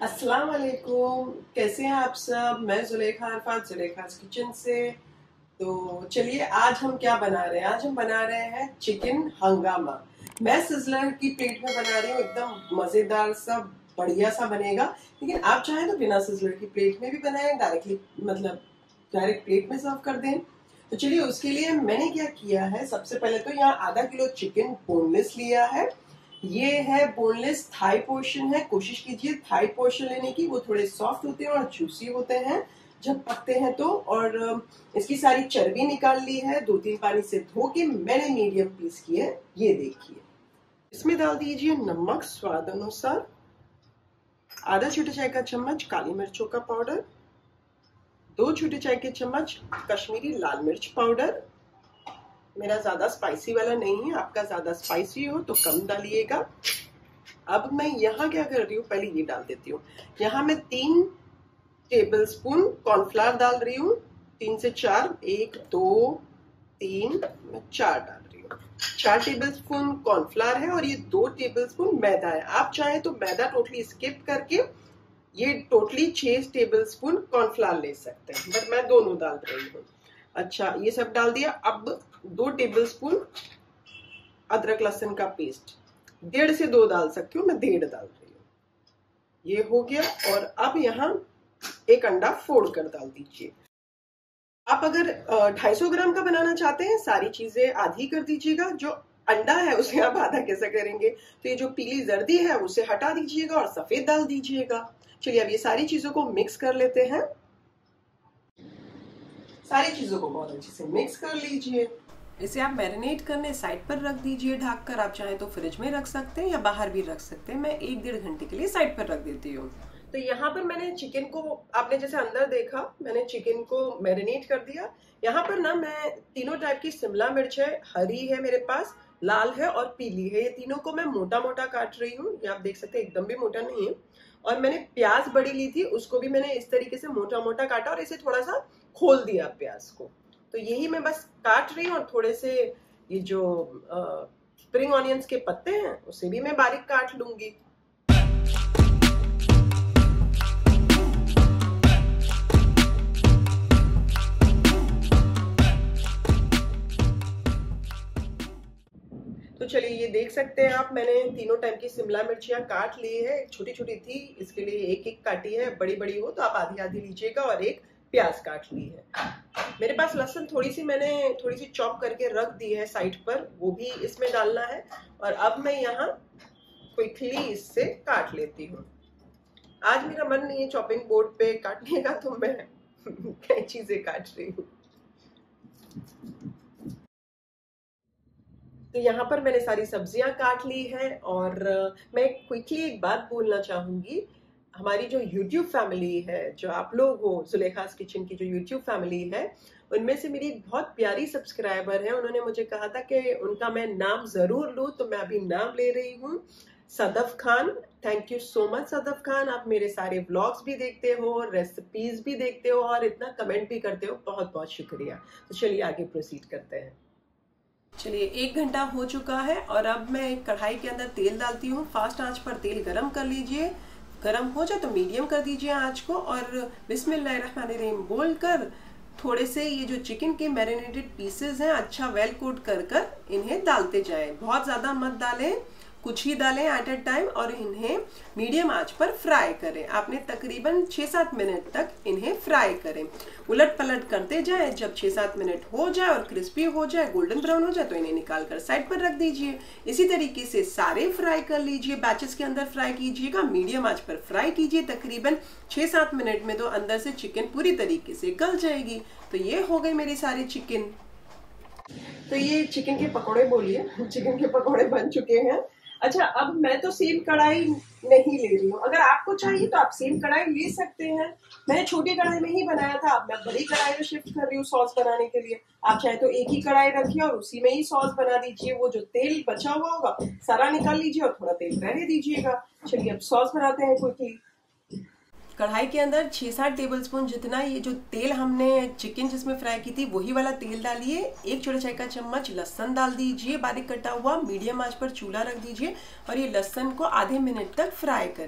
अस्सलाम वालेकुम। कैसे हैं आप सब? मैं जुलेखा अरफात, जुलेखा's किचन से। तो चलिए आज हम क्या बना रहे हैं। आज हम बना रहे हैं चिकन हंगामा। मैं सिजलर की प्लेट में बना रही हूँ, एकदम मजेदार सा बढ़िया सा बनेगा। लेकिन आप चाहें तो बिना सिजलर की प्लेट में भी बनाएं, डायरेक्टली मतलब डायरेक्ट प्लेट में सर्व कर दें। तो चलिए उसके लिए मैंने क्या किया है, सबसे पहले तो यहाँ आधा किलो चिकन बोनलेस लिया है। ये है बोनलेस थाई पोर्शन है। कोशिश कीजिए थाई पोर्शन लेने की, वो थोड़े सॉफ्ट होते हैं और जूसी होते हैं जब पकते हैं तो। और इसकी सारी चर्बी निकाल ली है, 2-3 पानी से धो के मैंने मीडियम पीस की है। ये देखिए, इसमें डाल दीजिए नमक स्वाद अनुसार, आधा छोटे चाय का चम्मच काली मिर्चों का पाउडर, 2 छोटे चाय के चम्मच कश्मीरी लाल मिर्च पाउडर। मेरा ज्यादा स्पाइसी वाला नहीं है, आपका ज्यादा स्पाइसी हो तो कम डालिएगा। अब मैं यहाँ क्या कर रही हूँ, पहले ये डाल देती हूँ। यहाँ मैं 3 टेबलस्पून कॉर्नफ्लावर डाल रही हूँ, 3 से 4, 1 2 3, मैं 4 डाल रही हूँ। 4 टेबलस्पून कॉर्नफ्लावर है और ये 2 टेबलस्पून मैदा है। आप चाहे तो मैदा टोटली स्किप करके ये टोटली 6 टेबलस्पून कॉर्नफ्लावर ले सकते हैं, बट मैं दोनों डाल रही हूँ। अच्छा, ये सब डाल दिया। अब 2 टेबलस्पून अदरक लहसुन का पेस्ट, 1.5 से 2 डाल सकती हूँ, मैं 1.5 डाल रही हूँ। ये हो गया। और अब यहाँ 1 अंडा फोड़ कर डाल दीजिए। आप अगर 250 ग्राम का बनाना चाहते हैं, सारी चीजें आधी कर दीजिएगा। जो अंडा है उसे आप आधा कैसे करेंगे, तो ये जो पीली जर्दी है उसे हटा दीजिएगा और सफेद डाल दीजिएगा। चलिए अब ये सारी चीजों को मिक्स कर लेते हैं। सारी चीजों को बहुत अच्छे से मिक्स कर लीजिए। इसे आप मैरिनेट करने साइड पर रख दीजिए ढककर। आप चाहें तो फ्रिज में रख सकते हैं या बाहर भी रख सकते हैं। मैं 1-1.5 घंटे के लिए साइड पर रख देती हूँ। तो यहाँ पर मैंने चिकन को, आपने जैसे अंदर देखा, मैंने चिकन को मैरिनेट कर दिया। यहाँ पर ना मैं तीनों टाइप की शिमला मिर्च है, हरी है मेरे पास, लाल है और पीली है। ये तीनों को मैं मोटा मोटा काट रही हूँ। ये आप देख सकते हैं एकदम भी मोटा नहीं है। और मैंने प्याज बड़ी ली थी, उसको भी मैंने इस तरीके से मोटा मोटा काटा और इसे थोड़ा सा खोल दिया प्याज को। तो यही मैं बस काट रही हूँ। और थोड़े से ये जो स्प्रिंग ऑनियंस के पत्ते हैं उसे भी मैं बारीक काट लूंगी। तो चलिए ये देख सकते हैं आप, मैंने तीनों टाइप की शिमला मिर्चियां काट ली है। छोटी छोटी थी इसके लिए 1-1 काटी है, बड़ी बड़ी हो तो आप आधी आधी लीजिएगा। और 1 प्याज काट ली है। मेरे पास लहसुन मैंने थोड़ी सी चॉप करके रख दी है साइड पर, वो भी इसमें डालना है। और अब मैं यहाँ क्विकली इससे काट लेती हूँ। आज मेरा मन नहीं है चॉपिंग बोर्ड पे काटने का, तो मैं कैंची से काट रही हूँ। तो यहाँ पर मैंने सारी सब्जियां काट ली है। और मैं क्विकली एक बात बोलना चाहूंगी। हमारी जो YouTube फैमिली है, जो आप लोग हो, जुलेखा's किचन की जो YouTube फैमिली है, उनमें से मेरी एक बहुत प्यारी सब्सक्राइबर है। उन्होंने मुझे कहा था कि उनका मैं नाम जरूर लूं, तो मैं अभी नाम ले रही हूँ, Sadaf Khan. Thank you so much Sadaf Khan. आप मेरे सारे व्लॉग्स भी देखते हो, रेसिपीज भी देखते हो और इतना कमेंट भी करते हो, बहुत बहुत शुक्रिया। तो चलिए आगे प्रोसीड करते हैं। चलिए 1 घंटा हो चुका है और अब मैं कढ़ाई के अंदर तेल डालती हूँ। फास्ट आंच पर तेल गरम कर लीजिए। गरम हो जाए तो मीडियम कर दीजिए आंच को। और बिस्मिल्लाहिर्रहमानिर्रहीम बोलकर थोड़े से ये जो चिकन के मैरिनेटेड पीसेस हैं अच्छा वेल कोट कर कर इन्हें डालते जाएं। बहुत ज़्यादा मत डालें, कुछ ही डालें एट अ टाइम। और इन्हें मीडियम आंच पर फ्राई करें। आपने तकरीबन 6-7 मिनट तक इन्हें फ्राई करें। उलट पलट करते जाएं। जब 6-7 मिनट हो जाए और क्रिस्पी हो जाए, गोल्डन ब्राउन हो जाए, तो इन्हें निकाल कर साइड पर रख दीजिए। इसी तरीके से सारे फ्राई कर लीजिए, बैचेस के अंदर फ्राई कीजिएगा। मीडियम आंच पर फ्राई कीजिए। तकरीबन 6-7 मिनट में तो अंदर से चिकन पूरी तरीके से गल जाएगी। तो ये हो गई मेरी सारी चिकन। तो ये चिकन के पकौड़े बोलिए, चिकन के पकौड़े बन चुके हैं। अच्छा, अब मैं तो सेम कढ़ाई नहीं ले रही हूँ। अगर आपको चाहिए तो आप सेम कढ़ाई ले सकते हैं। मैंने छोटी कढ़ाई में ही बनाया था, अब मैं बड़ी कढ़ाई में शिफ्ट कर रही हूँ सॉस बनाने के लिए। आप चाहे तो एक ही कढ़ाई रखिए और उसी में ही सॉस बना दीजिए। वो जो तेल बचा हुआ होगा सारा निकाल लीजिए और थोड़ा तेल रहने दीजिएगा। चलिए अब सॉस बनाते हैं क्विकली। कढ़ाई के अंदर 6-7 टेबलस्पून जितना ये जो तेल हमने चिकन जिसमें फ्राई की थी वही वाला तेल डालिए। 1 छोटा चाय का चम्मच लहसुन डाल दीजिए बारीक कटा हुआ। मीडियम आंच पर चूल्हा रख दीजिए और ये लहसुन को आधे मिनट तक फ्राई करें।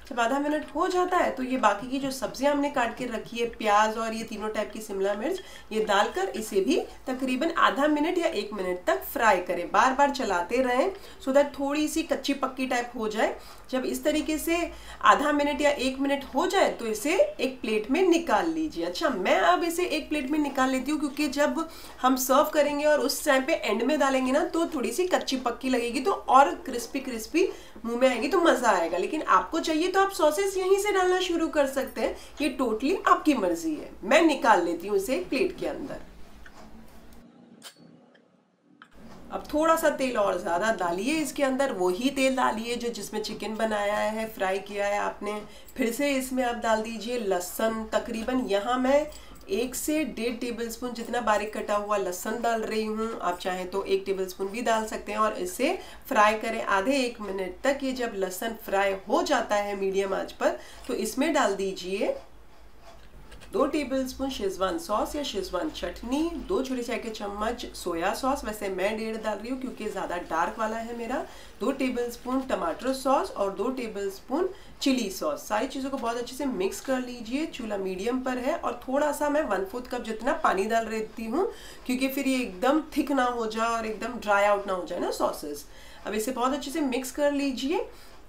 जब आधा मिनट हो जाता है तो ये बाकी की जो सब्जियां हमने काट के रखी है, प्याज और ये तीनों टाइप की शिमला मिर्च, ये डालकर इसे भी तकरीबन आधा मिनट या 1 मिनट तक फ्राई करें। बार बार चलाते रहें सो दैट थोड़ी सी कच्ची पक्की टाइप हो जाए। जब इस तरीके से आधा मिनट या 1 मिनट हो जाए तो इसे एक प्लेट में निकाल लीजिए। अच्छा, मैं अब इसे एक प्लेट में निकाल लेती हूँ क्योंकि जब हम सर्व करेंगे और उस टाइम पे एंड में डालेंगे ना तो थोड़ी सी कच्ची पक्की लगेगी, तो और क्रिस्पी क्रिस्पी मुंह में आएगी तो मजा आएगा। लेकिन आपको चाहिए तो आप सॉसेस यहीं से डालना शुरू कर सकते हैं, ये टोटली आपकी मर्जी है। मैं निकाल लेती हूँ इसे एक प्लेट के अंदर। अब थोड़ा सा तेल और ज़्यादा डालिए इसके अंदर, वही तेल डालिए जो जिसमें चिकन बनाया है, फ्राई किया है आपने। फिर से इसमें आप डाल दीजिए लहसुन, तकरीबन यहाँ मैं 1 से 1.5 टेबलस्पून जितना बारीक कटा हुआ लहसुन डाल रही हूँ। आप चाहें तो 1 टेबलस्पून भी डाल सकते हैं और इसे फ्राई करें आधे 1 मिनट तक। ये जब लहसुन फ्राई हो जाता है मीडियम आंच पर तो इसमें डाल दीजिए 2 टेबलस्पून शेजवान सॉस या शेजवान चटनी, 2 छोटे चाय के चम्मच सोया सॉस, वैसे मैं 1.5 डाल रही हूँ क्योंकि ज़्यादा डार्क वाला है मेरा, 2 टेबलस्पून टमाटर सॉस और 2 टेबलस्पून चिली सॉस। सारी चीज़ों को बहुत अच्छे से मिक्स कर लीजिए। चूल्हा मीडियम पर है और थोड़ा सा मैं 1/4 कप जितना पानी डाल देती हूँ क्योंकि फिर ये एकदम थिक ना हो जाए और एकदम ड्राई आउट ना हो जाए ना सॉसेस। अब इसे बहुत अच्छे से मिक्स कर लीजिए।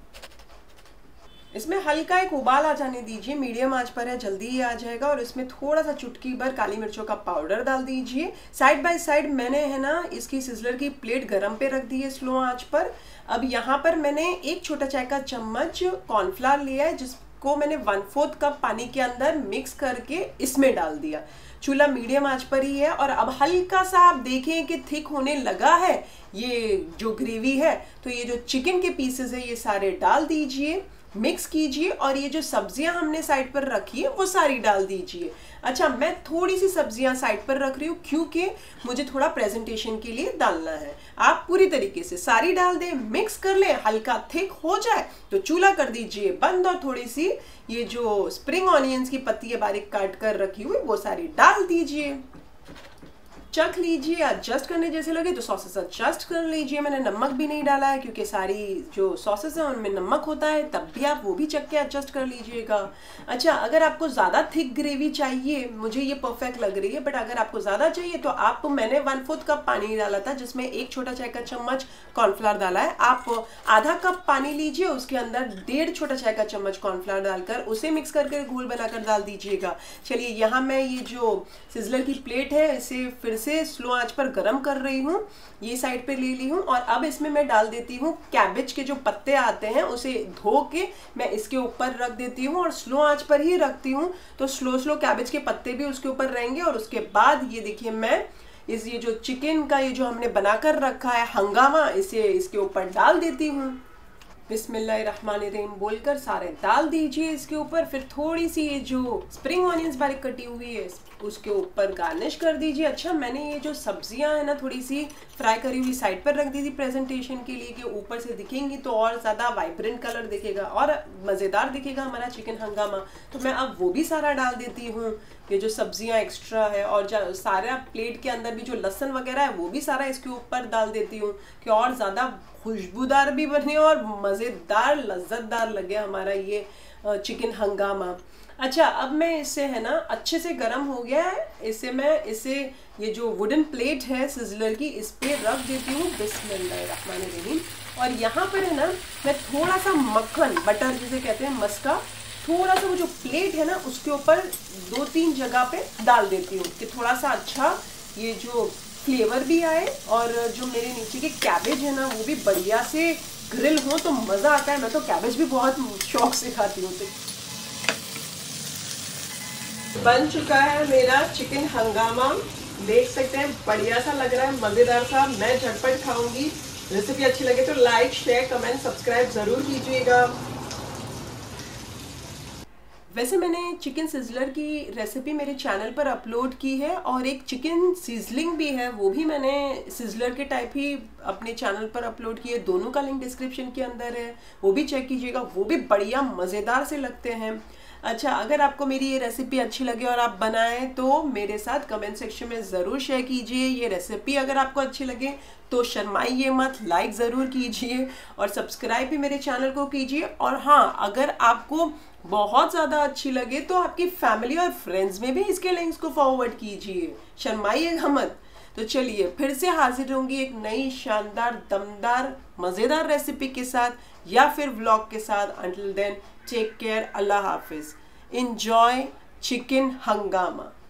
इसमें हल्का एक उबाल आ जाने दीजिए, मीडियम आंच पर है, जल्दी ही आ जाएगा। और इसमें थोड़ा सा चुटकी भर काली मिर्चों का पाउडर डाल दीजिए। साइड बाय साइड मैंने है ना इसकी सिजलर की प्लेट गरम पे रख दी है स्लो आंच पर। अब यहाँ पर मैंने 1 छोटा चाय का चम्मच कॉर्नफ्लावर लिया है जिसको मैंने 1/4 कप पानी के अंदर मिक्स करके इसमें डाल दिया। चूल्हा मीडियम आंच पर ही है और अब हल्का सा आप देखें कि थिक होने लगा है ये जो ग्रेवी है, तो ये जो चिकन के पीसेस है ये सारे डाल दीजिए, मिक्स कीजिए और ये जो सब्जियां हमने साइड पर रखी है वो सारी डाल दीजिए। अच्छा, मैं थोड़ी सी सब्जियां साइड पर रख रही हूँ क्योंकि मुझे थोड़ा प्रेजेंटेशन के लिए डालना है। आप पूरी तरीके से सारी डाल दें, मिक्स कर लें, हल्का थिक हो जाए तो चूल्हा कर दीजिए बंद और थोड़ी सी ये जो स्प्रिंग ऑनियंस की पत्ती है बारीक काट कर रखी हुई वो सारी डाल दीजिए। चख लीजिए, एडजस्ट करने जैसे लगे तो सॉसेस एडजस्ट कर लीजिए। मैंने नमक भी नहीं डाला है क्योंकि सारी जो सॉसेस हैं उनमें नमक होता है, तब भी आप वो भी चख के एडजस्ट कर लीजिएगा। अच्छा, अगर आपको ज़्यादा थिक ग्रेवी चाहिए, मुझे ये परफेक्ट लग रही है, बट अगर आपको ज़्यादा चाहिए तो मैंने 1/4 कप पानी डाला था जिसमें 1 छोटा चाय का चम्मच कॉर्नफ्लावर डाला है। आप आधा कप पानी लीजिए, उसके अंदर 1.5 छोटा चाय का चम्मच कॉर्नफ्लावर डालकर उसे मिक्स करके घोल बनाकर डाल दीजिएगा। चलिए, यहाँ मैं ये जो सिजलर की प्लेट है इसे फिर से स्लो आंच पर गरम कर रही हूँ, ये साइड पे ले ली हूँ और अब इसमें मैं डाल देती हूँ कैबेज के जो पत्ते आते हैं, उसे धो के मैं इसके ऊपर रख देती हूँ और स्लो आंच पर ही रखती हूँ तो स्लो कैबेज के पत्ते भी उसके ऊपर रहेंगे। और उसके बाद ये देखिए मैं ये जो चिकन का ये जो हमने बनाकर रखा है हंगामा, इसे इसके ऊपर डाल देती हूँ। बिस्मिल्लाहिर्रहमानिर्रहीम बोलकर सारे डाल दीजिए इसके ऊपर। फिर थोड़ी सी ये जो स्प्रिंग ऑनियंस बारीक कटी हुई है उसके ऊपर गार्निश कर दीजिए। अच्छा, मैंने ये जो सब्जियां है ना थोड़ी सी फ्राई करी हुई साइड पर रख दी थी प्रेजेंटेशन के लिए कि ऊपर से दिखेंगी तो और ज़्यादा वाइब्रेंट कलर दिखेगा और मज़ेदार दिखेगा हमारा चिकन हंगामा। तो मैं अब वो भी सारा डाल देती हूँ, ये जो सब्जियां एक्स्ट्रा है, और सारा प्लेट के अंदर भी जो लहसुन वगैरह है वो भी सारा इसके ऊपर डाल देती हूँ कि और ज़्यादा खुशबूदार भी बने और मज़ेदार लज्जतदार लगे हमारा ये चिकन हंगामा। अच्छा, अब मैं इसे है ना अच्छे से गर्म हो गया है, इसे ये जो वुडन प्लेट है सिजलर की इस पे रख देती हूँ। बिस्मिल्लाहिर्रहमानिर्रहीम। और यहाँ पर है ना मैं थोड़ा सा मक्खन, बटर जिसे कहते हैं, मस्का, थोड़ा सा वो जो प्लेट है ना उसके ऊपर 2-3 जगह पे डाल देती हूँ कि थोड़ा सा अच्छा ये जो फ्लेवर भी आए और जो मेरे नीचे के कैबेज है ना वो भी बढ़िया से ग्रिल हो तो मज़ा आता है। मैं तो कैबेज भी बहुत शौक से खाती हूँ। तो बन चुका है मेरा चिकन हंगामा, देख सकते हैं बढ़िया सा लग रहा है, मज़ेदार सा। मैं झटपट खाऊंगी। रेसिपी अच्छी लगे तो लाइक, शेयर, कमेंट, सब्सक्राइब ज़रूर कीजिएगा। वैसे मैंने चिकन सिजलर की रेसिपी मेरे चैनल पर अपलोड की है और एक चिकन सीजलिंग भी है, वो भी मैंने सिजलर के टाइप ही अपने चैनल पर अपलोड की है। दोनों का लिंक डिस्क्रिप्शन के अंदर है, वो भी चेक कीजिएगा, वो भी बढ़िया मज़ेदार से लगते हैं। अच्छा, अगर आपको मेरी ये रेसिपी अच्छी लगे और आप बनाएं तो मेरे साथ कमेंट सेक्शन में ज़रूर शेयर कीजिए। ये रेसिपी अगर आपको अच्छी लगे तो शर्माइए मत, लाइक ज़रूर कीजिए और सब्सक्राइब भी मेरे चैनल को कीजिए। और हाँ, अगर आपको बहुत ज़्यादा अच्छी लगे तो आपकी फैमिली और फ्रेंड्स में भी इसके लिंक्स को फॉरवर्ड कीजिए, शर्माइएगा मत। तो चलिए फिर से हाजिर होंगी एक नई शानदार, दमदार, मज़ेदार रेसिपी के साथ या फिर व्लॉग के साथ। अंटिल देन, टेक केयर, अल्लाह हाफिज। इंजॉय चिकन हंगामा।